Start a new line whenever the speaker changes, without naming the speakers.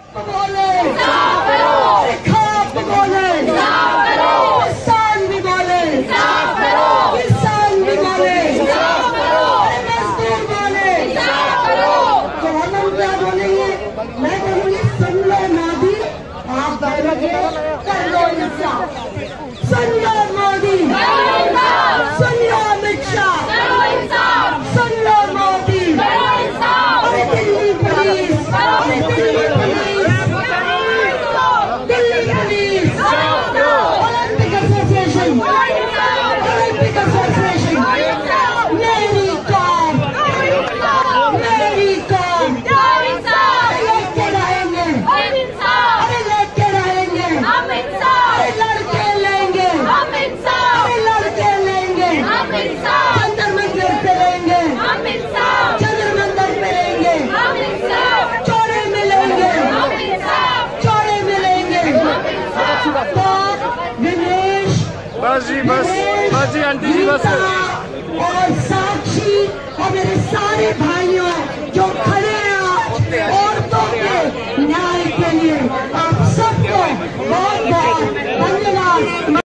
बोले खाप बोले किसान भी बोले किसान भी बोले मजदूर बोले। तो हम क्या बोलेंगे? मैं कहूँगी सुन लो मोदी, आप बोलोगे कर लो इंसाफ। सुन लो मोदी, सुन लो अमित शाह, सुन लो मोदी। अरे दिल्ली पुलिस, अरे Delhi police, Delhi police, Olympic association, Olympic association, मेरी कौम, मेरी कौम, लेके रहेंगे, अरे लेके रहेंगे, अरे लड़के लेंगे, अरे लड़के लेंगे, चंद्र मंदिर पे लेंगे, चंद्र मंदिर पे लेंगे, चौड़े में लेंगे, चौड़े में लेंगे। तो दिनेश,
बस जी बस जी आंटी जी बस।
और साक्षी और मेरे सारे भाइयों जो